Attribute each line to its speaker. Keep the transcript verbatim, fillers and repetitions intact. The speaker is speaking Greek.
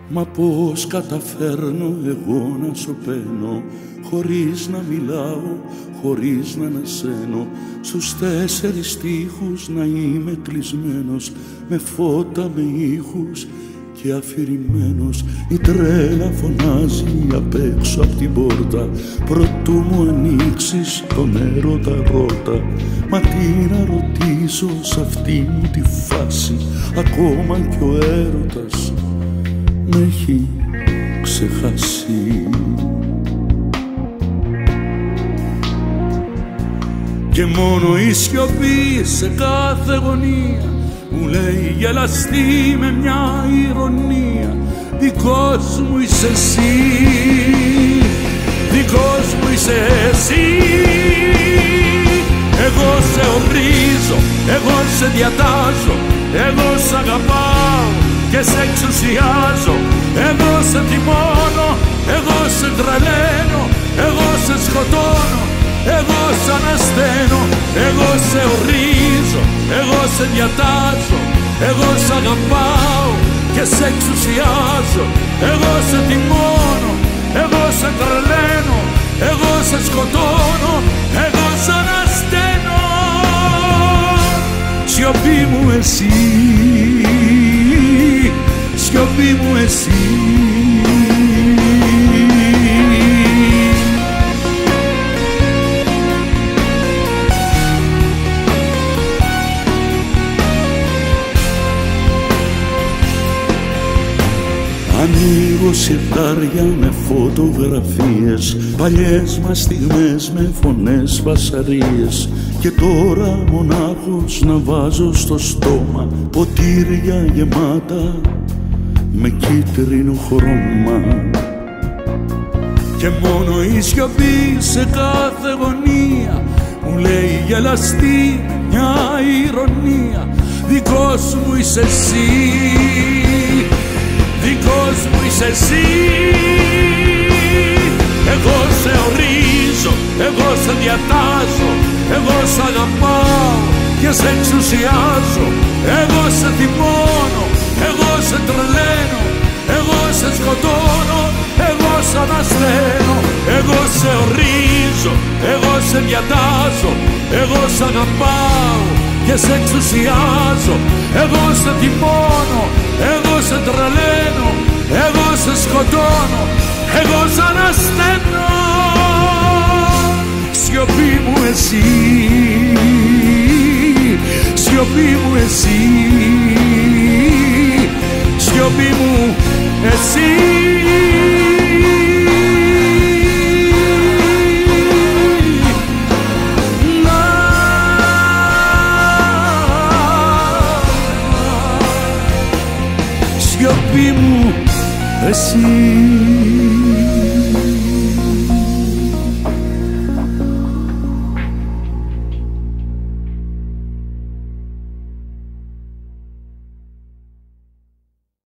Speaker 1: Μα πώς καταφέρνω εγώ να σωπαίνω, χωρίς να μιλάω, χωρίς να ανασένω, στους τέσσερις τοίχους να είμαι κλεισμένος, με φώτα, με ήχους και αφηρημένος. Η τρέλα φωνάζει απ' έξω απ' την πόρτα, προτού μου ανοίξεις τον έρωτα ρώτα. Μα τι να ρωτήσω σ' αυτή μου τη φάση, ακόμα κι ο έρωτας με έχει ξεχάσει. Και μόνο η σιωπή σε κάθε γωνία μου λέει γελαστή με μια ηρωνία, δικός μου είσαι εσύ, δικός μου είσαι εσύ. Εγώ σε ορίζω, εγώ σε διατάζω, εγώ σ' αγαπάω και σε εξουσιάζω. Εγώ σε τιμώνω, εγώ σε τρελαίνω, εγώ σε σκοτώνω, εγώ σ' ανασταίνω. Εγώ σε ορίζω, εγώ σε διατάζω, εγώ σ' αγαπάω και σε εξουσιάζω. Εγώ σε τιμώνω, εγώ σε τρελαίνω, εγώ σε σκοτώνω, εγώ σ' ανασταίνω. Σιωπή μου εσύ, σιωπή μου εσύ. Ανοίγω σιρτάρια με φωτογραφίες, παλιές μας στιγμές με φωνές βασαρίες. Και τώρα μονάχος να βάζω στο στόμα ποτήρια γεμάτα με κίτρινο χρώμα. Και μόνο η σιωπή σε κάθε γωνία μου λέει γελαστή μια ηρωνία, δικός μου είσαι εσύ, δικός μου είσαι εσύ. Εγώ σε ορίζω, εγώ σε διατάζω, εγώ σ' αγαπάω και σε εξουσιάζω. Εγώ σε τιμώνω, εγώ σε τρελαίνω, εγώ σε σκοτώνω, εγώ σ' ανασταίνω. Εγώ σε ορίζω, εγώ σε διατάζω, εγώ σ' αγαπάω και σε εξουσιάζω. Εγώ σε τιμώνω, εγώ σε τρελαίνω, εγώ σε σκοτώνω, εγώ σ' ανασταίνω. Σιωπή μου εσύ, σιωπή μου εσύ, σιωπή μου εσύ. Σιωπή μου εσύ.